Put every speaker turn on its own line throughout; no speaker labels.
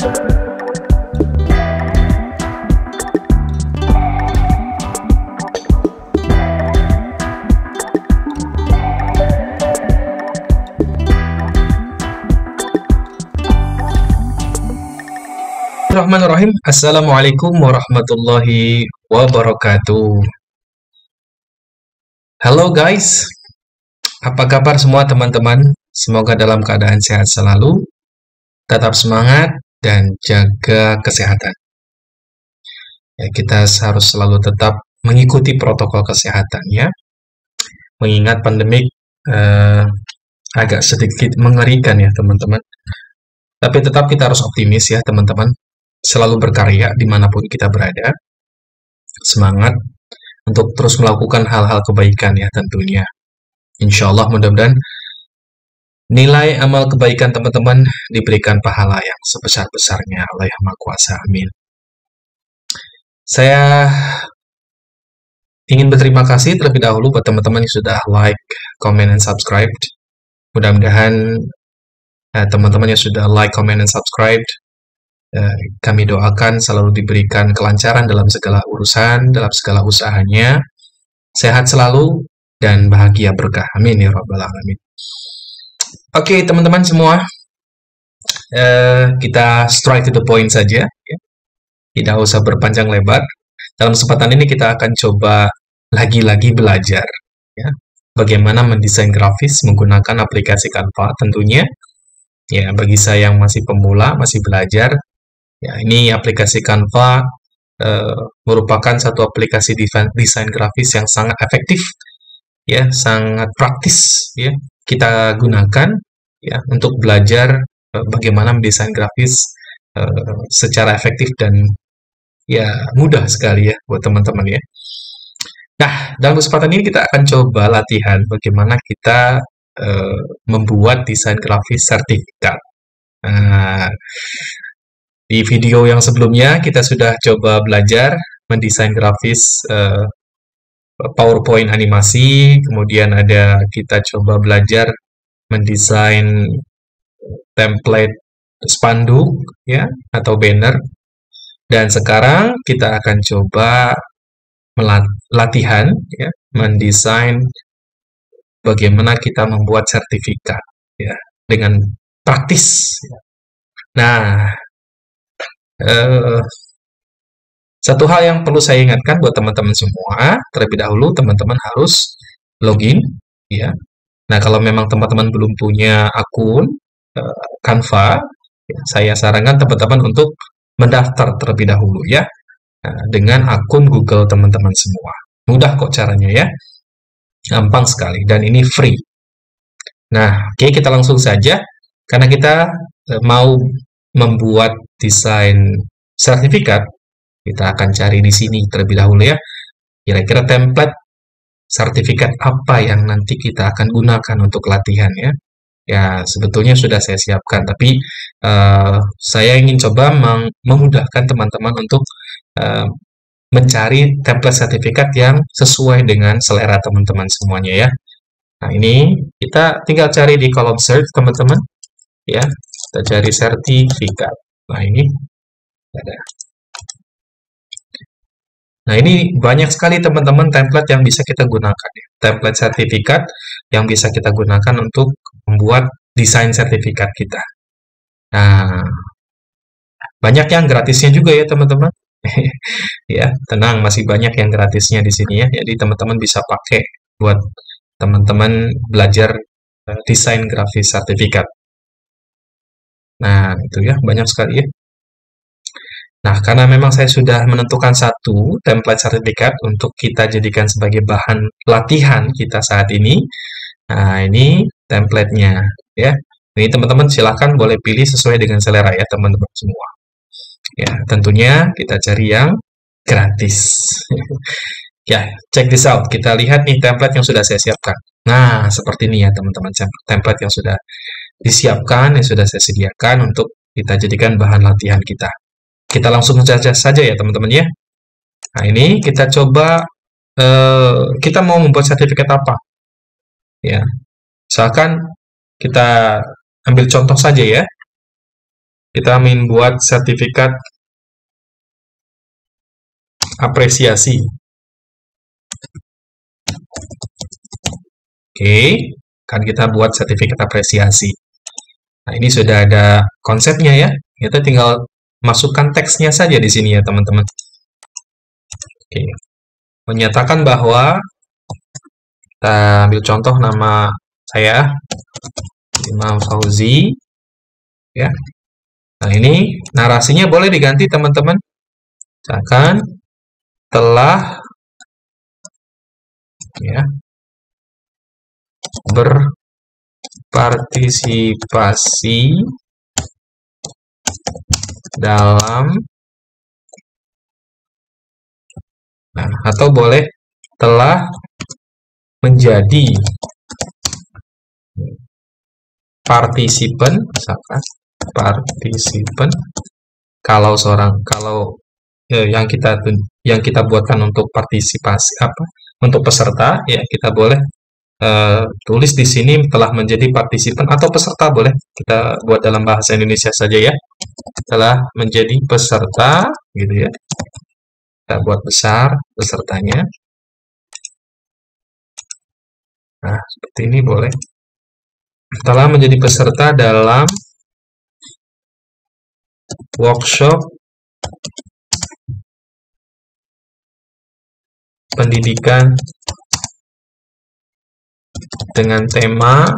Bismillahirrahmanirrahim. Assalamualaikum warahmatullahi wabarakatuh. Halo guys, apa kabar semua teman-teman? Semoga dalam keadaan sehat selalu, tetap semangat, dan jaga kesehatan. Ya, kita harus selalu tetap mengikuti protokol kesehatan ya, mengingat pandemik agak sedikit mengerikan ya teman-teman. Tapi tetap kita harus optimis ya teman-teman. Selalu berkarya dimanapun kita berada, semangat untuk terus melakukan hal-hal kebaikan ya tentunya. Insya Allah mudah-mudahan nilai amal kebaikan teman-teman diberikan pahala yang sebesar-besarnya oleh Yang Maha Kuasa. Amin. Saya ingin berterima kasih terlebih dahulu buat teman-teman yang sudah like, comment, dan subscribe. Mudah-mudahan teman-teman yang sudah like, comment, dan subscribe, kami doakan selalu diberikan kelancaran dalam segala urusan, dalam segala usahanya, sehat selalu, dan bahagia berkah. Amin ya Rabbal Alamin. Oke teman-teman semua, kita straight to the point saja, ya. Tidak usah berpanjang lebar. Dalam kesempatan ini kita akan coba lagi-lagi belajar, ya, bagaimana mendesain grafis menggunakan aplikasi Canva tentunya. Ya, bagi saya yang masih pemula, masih belajar, ya, ini aplikasi Canva merupakan satu aplikasi desain grafis yang sangat efektif, ya, sangat praktis, ya, kita gunakan, ya, untuk belajar bagaimana mendesain grafis secara efektif dan ya mudah sekali ya buat teman-teman ya. Nah, dalam kesempatan ini kita akan coba latihan bagaimana kita membuat desain grafis sertifikat. Nah, di video yang sebelumnya kita sudah coba belajar mendesain grafis PowerPoint animasi, kemudian kita coba belajar mendesain template spanduk ya atau banner, dan sekarang kita akan coba latihan ya mendesain bagaimana kita membuat sertifikat ya dengan praktis. Nah, satu hal yang perlu saya ingatkan buat teman-teman semua, terlebih dahulu teman-teman harus login, ya. Nah, kalau memang teman-teman belum punya akun Canva, ya, saya sarankan teman-teman untuk mendaftar terlebih dahulu, ya, dengan akun Google teman-teman semua. Mudah kok caranya, ya, gampang sekali, dan ini free. Nah, oke, kita langsung saja, karena kita mau membuat desain sertifikat, kita akan cari di sini terlebih dahulu ya, kira-kira template sertifikat apa yang nanti kita akan gunakan untuk latihan ya. Ya, sebetulnya sudah saya siapkan, tapi saya ingin coba memudahkan teman-teman untuk mencari template sertifikat yang sesuai dengan selera teman-teman semuanya ya. Nah, ini kita tinggal cari di kolom search teman-teman ya. Kita cari sertifikat. Nah, ini ada. Nah, ini banyak sekali teman-teman template yang bisa kita gunakan. Ya. Template sertifikat yang bisa kita gunakan untuk membuat desain sertifikat kita. Nah, banyak yang gratisnya juga ya teman-teman. Ya, tenang, masih banyak yang gratisnya di sini ya. Jadi teman-teman bisa pakai buat teman-teman belajar desain grafis sertifikat. Nah, itu ya, banyak sekali ya. Nah, karena memang saya sudah menentukan satu template sertifikat untuk kita jadikan sebagai bahan latihan kita saat ini. Nah, ini template-nya ya. Ini teman-teman silahkan boleh pilih sesuai dengan selera ya teman-teman semua. Ya, tentunya kita cari yang gratis. Ya, check this out. Kita lihat nih template yang sudah saya siapkan. Nah, seperti ini ya teman-teman, template yang sudah disiapkan, yang sudah saya sediakan untuk kita jadikan bahan latihan kita. Kita langsung saja ya teman-teman ya. Nah, ini kita coba, kita mau membuat sertifikat apa? Ya, misalkan kita ambil contoh saja ya. kita membuat sertifikat apresiasi. Oke, kan kita buat sertifikat apresiasi. Nah, ini sudah ada konsepnya ya. Kita tinggal masukkan teksnya saja di sini ya, teman-teman. Oke. Menyatakan bahwa kita ambil contoh nama saya Imam Fauzi ya. Nah, ini narasinya boleh diganti, teman-teman. Misalkan telah ya berpartisipasi dalam atau boleh telah menjadi partisipan, misalkan partisipan kalau yang kita buatkan untuk partisipasi untuk peserta ya, kita boleh tulis di sini telah menjadi partisipan atau peserta, boleh kita buat dalam bahasa Indonesia saja ya, telah menjadi peserta gitu ya. Kita buat besar pesertanya. Nah, seperti ini boleh. Telah menjadi peserta dalam workshop pendidikan dengan tema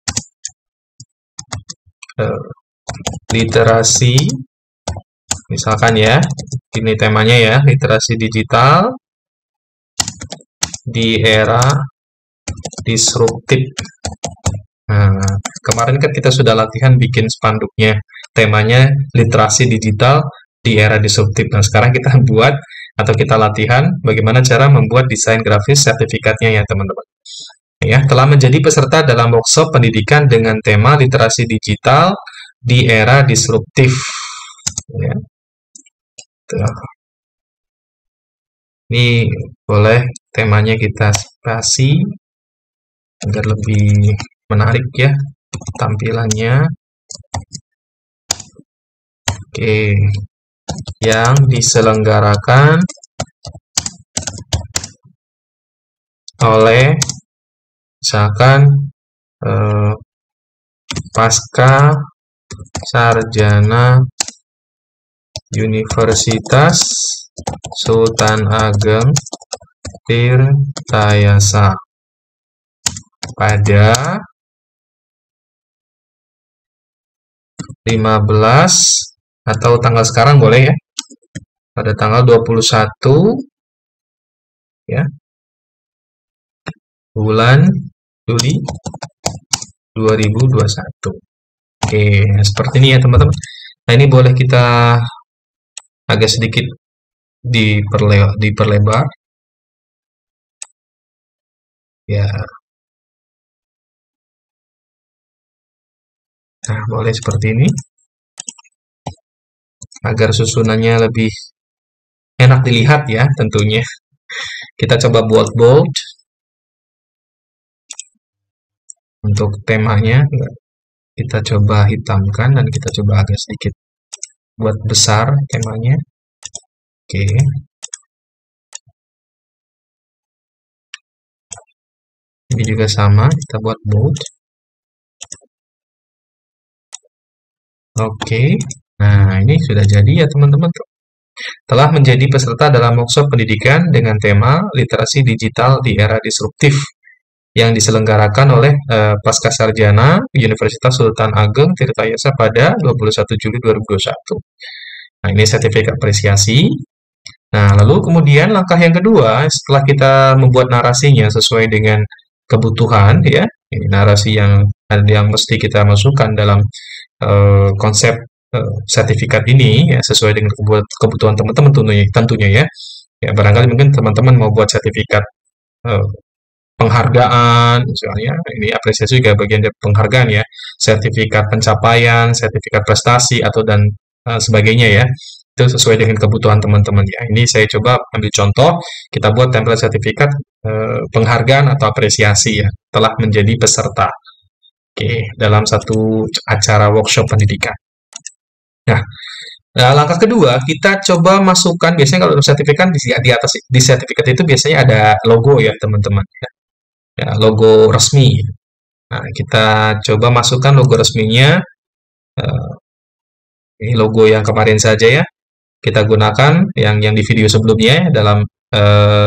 literasi, misalkan ya, ini temanya ya, literasi digital di era disruptif. Nah, kemarin kan kita sudah latihan bikin spanduknya, temanya literasi digital di era disruptif. Nah, sekarang kita buat atau kita latihan bagaimana cara membuat desain grafis sertifikatnya ya, teman-teman. Ya, telah menjadi peserta dalam workshop pendidikan dengan tema literasi digital di era disruptif. Ya. Ini boleh temanya kita spasi agar lebih menarik ya tampilannya. Oke, yang diselenggarakan oleh misalkan pasca sarjana Universitas Sultan Ageng Tirtayasa pada 15 atau tanggal sekarang boleh ya, pada tanggal 21 ya bulan Juli 2021. Oke, seperti ini ya teman-teman. Nah, ini boleh kita agak sedikit diperlebar ya. Nah, boleh seperti ini agar susunannya lebih enak dilihat ya tentunya. Kita coba buat bold untuk temanya, kita coba hitamkan dan kita coba agak sedikit buat besar temanya. Oke. Ini juga sama, kita buat bold. Oke. Nah, ini sudah jadi ya teman-teman. Telah menjadi peserta dalam workshop pendidikan dengan tema literasi digital di era disruptif yang diselenggarakan oleh Pasca Sarjana Universitas Sultan Ageng Tirtayasa pada 21 Juli 2021. Nah, ini sertifikat apresiasi. Nah, lalu kemudian langkah yang kedua, setelah kita membuat narasinya sesuai dengan kebutuhan, ya, ini narasi yang mesti kita masukkan dalam konsep sertifikat ini, ya, sesuai dengan kebutuhan teman-teman tentunya ya. Ya, barangkali mungkin teman-teman mau buat sertifikat penghargaan, misalnya, ini apresiasi juga bagian dari penghargaan ya, sertifikat pencapaian, sertifikat prestasi, atau dan sebagainya ya, itu sesuai dengan kebutuhan teman-teman ya. Ini saya coba ambil contoh, kita buat template sertifikat penghargaan atau apresiasi ya, telah menjadi peserta. Oke, dalam satu acara workshop pendidikan. Nah, langkah kedua, kita coba masukkan, biasanya kalau sertifikat di atas di sertifikat itu biasanya ada logo ya, teman-teman. Ya, logo resmi. Nah, kita coba masukkan logo resminya. eh, ini logo yang kemarin saja ya. Kita gunakan yang di video sebelumnya ya, dalam eh,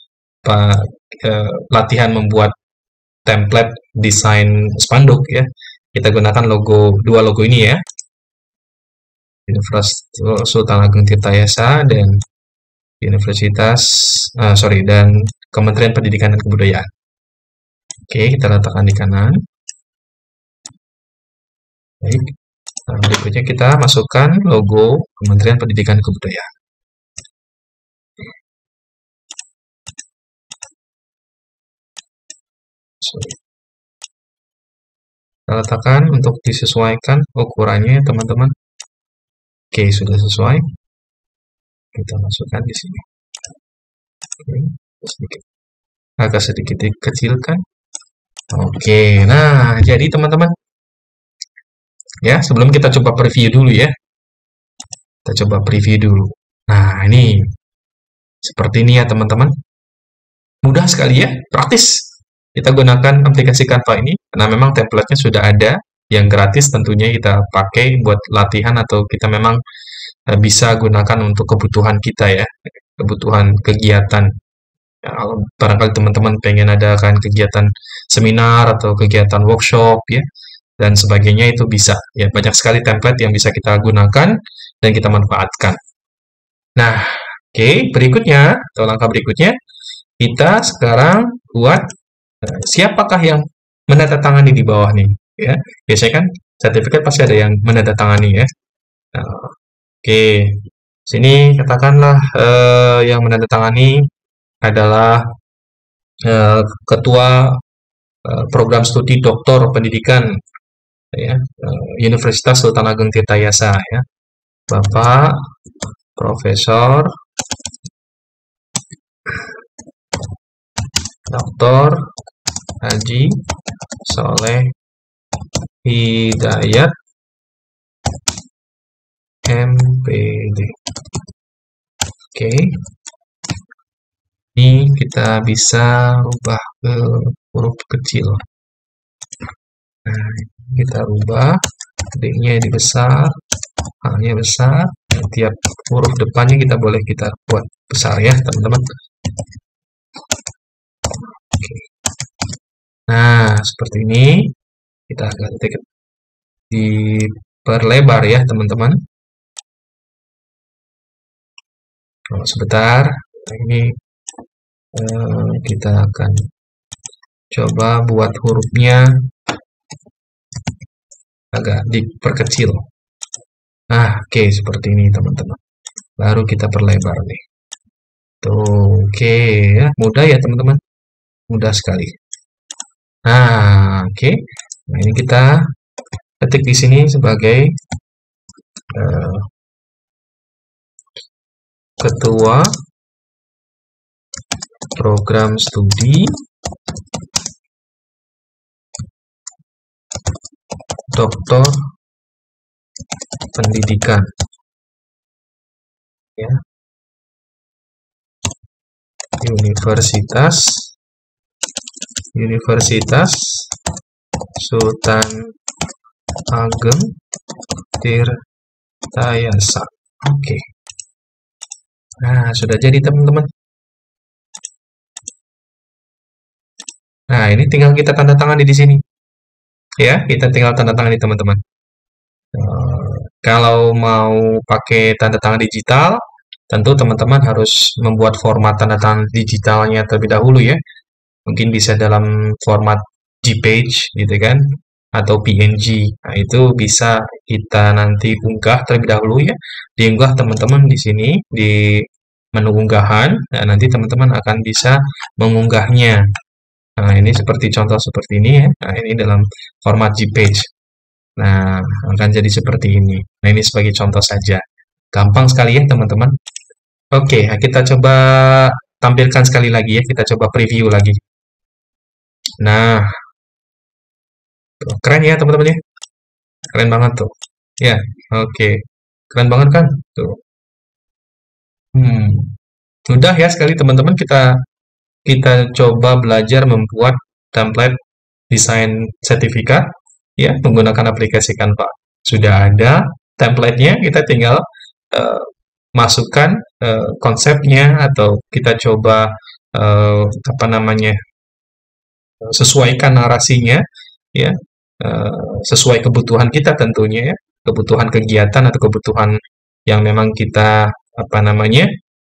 latihan membuat template desain spanduk ya. Kita gunakan dua logo ini ya. Universitas Sultan Ageng Tirtayasa dan Universitas dan Kementerian Pendidikan dan Kebudayaan. Oke, kita letakkan di kanan. Baik. Nah, berikutnya kita masukkan logo Kementerian Pendidikan dan Kebudayaan. Sorry. Kita letakkan untuk disesuaikan ukurannya, teman-teman. Oke, sudah sesuai. Kita masukkan di sini. Oke, sedikit. Agak sedikit dikecilkan. Oke, nah jadi teman-teman, ya sebelum kita coba preview dulu ya. Kita coba preview dulu. Nah, ini seperti ini ya teman-teman. Mudah sekali ya, praktis. Kita gunakan aplikasi Canva ini karena memang template-nya sudah ada yang gratis, tentunya kita pakai buat latihan atau kita memang bisa gunakan untuk kebutuhan kita ya, kebutuhan kegiatan. Ya, kalau barangkali teman-teman pengen adakan kegiatan seminar atau kegiatan workshop ya dan sebagainya, itu bisa ya, banyak sekali template yang bisa kita gunakan dan kita manfaatkan. Nah, oke, berikutnya atau langkah berikutnya kita sekarang buat siapakah yang menandatangani di bawah nih ya. Biasanya kan sertifikat pasti ada yang menandatangani ya. Nah, oke, sini katakanlah yang menandatangani adalah ketua program studi doktor pendidikan ya, Universitas Sultan Ageng Tirtayasa ya, Bapak Profesor Dr. Haji Soleh Hidayat MPD. Oke, ini kita bisa rubah ke huruf kecil. Nah, kita rubah D-nya dibesar, A-nya besar, tiap huruf depannya kita boleh kita buat besar ya teman-teman. Oke. Nah, seperti ini. Kita agak diperlebar ya teman-teman. Sebentar, ini kita akan coba buat hurufnya agak diperkecil. Nah, oke, seperti ini teman-teman. Baru kita perlebar nih. Tuh, oke ya, mudah ya teman-teman. Mudah sekali. Nah, oke. Nah, ini kita ketik di sini sebagai ketua program studi doktor pendidikan ya, Universitas Sultan Ageng Tirtayasa. Oke. Nah, sudah jadi teman-teman. Nah, ini tinggal kita tanda tangan di sini. Ya, kita tinggal tanda tangan di teman-teman. Kalau mau pakai tanda tangan digital, tentu teman-teman harus membuat format tanda tangan digitalnya terlebih dahulu ya. Mungkin bisa dalam format JPEG gitu kan, atau PNG. Nah, itu bisa kita nanti unggah terlebih dahulu ya. Diunggah teman-teman di sini di menu unggahan. Nah, nanti teman-teman akan bisa mengunggahnya. Nah, ini seperti contoh seperti ini ya. Nah, ini dalam format JPEG. Nah, akan jadi seperti ini. Nah, ini sebagai contoh saja. Gampang sekali ya, teman-teman. Oke, nah kita coba tampilkan sekali lagi ya. Kita coba preview lagi. Nah, keren ya, teman-teman ya. Keren banget tuh. Ya, oke. Keren banget kan? Tuh. Hmm, mudah ya sekali teman-teman, kita coba belajar membuat template desain sertifikat ya menggunakan aplikasi Canva. Sudah ada template-nya, kita tinggal eh, masukkan konsepnya atau kita coba apa namanya, sesuaikan narasinya ya, sesuai kebutuhan kita tentunya ya, kebutuhan kegiatan atau kebutuhan yang memang kita apa namanya,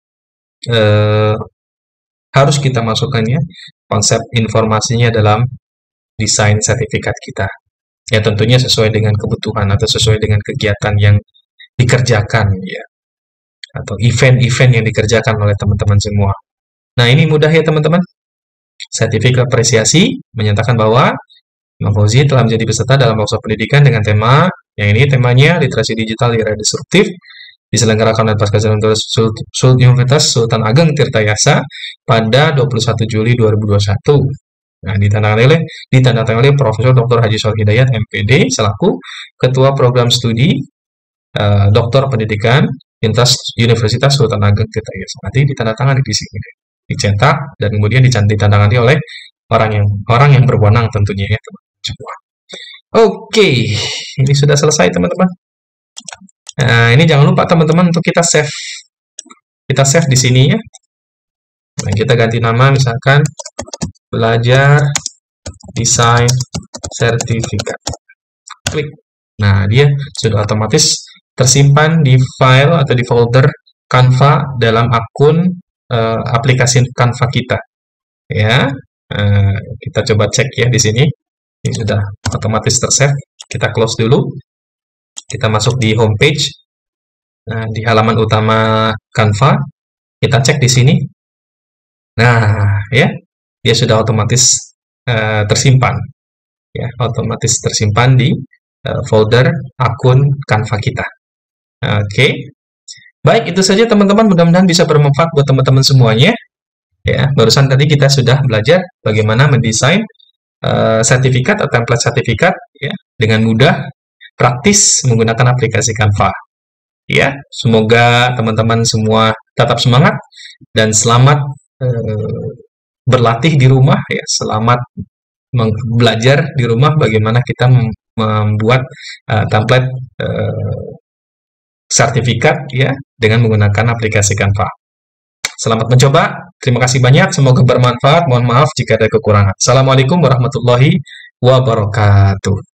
eh, harus kita masukkannya konsep informasinya dalam desain sertifikat kita. Ya tentunya sesuai dengan kebutuhan atau sesuai dengan kegiatan yang dikerjakan ya, atau event-event yang dikerjakan oleh teman-teman semua. Nah, ini mudah ya teman-teman. Sertifikat apresiasi menyatakan bahwa Imam Fauzi telah menjadi peserta dalam workshop pendidikan dengan tema, yang ini temanya literasi digital di era disruptif, diselenggarakan oleh Pasca Universitas Sultan Ageng Tirtayasa pada 21 Juli 2021. Nah, ditandatangani oleh Profesor Dr. Haji Soleh Hidayat MPD selaku Ketua Program Studi Doktor Pendidikan Universitas Sultan Ageng Tirtayasa. Nanti ditandatangani di sini, dicetak dan kemudian ditandatangani oleh orang yang berwenang tentunya ya teman-teman. Oke, ini sudah selesai teman-teman. Nah, ini jangan lupa teman-teman untuk kita save. Kita save di sini ya. Nah, kita ganti nama misalkan belajar desain sertifikat. Klik. Nah, dia sudah otomatis tersimpan di file atau di folder Canva dalam akun aplikasi Canva kita. Ya, kita coba cek ya di sini. Ini sudah otomatis tersave. Kita close dulu. Kita masuk di homepage. Nah, di halaman utama Canva, kita cek di sini. Nah, ya, dia sudah otomatis tersimpan. Ya, otomatis tersimpan di folder akun Canva kita. Oke. Baik, itu saja teman-teman. Mudah-mudahan bisa bermanfaat buat teman-teman semuanya. Ya, barusan tadi kita sudah belajar bagaimana mendesain sertifikat atau template sertifikat ya dengan mudah, praktis menggunakan aplikasi Canva. Ya, semoga teman-teman semua tetap semangat dan selamat berlatih di rumah ya, selamat belajar di rumah bagaimana kita membuat template sertifikat ya dengan menggunakan aplikasi Canva. Selamat mencoba. Terima kasih banyak. Semoga bermanfaat. Mohon maaf jika ada kekurangan. Assalamualaikum warahmatullahi wabarakatuh.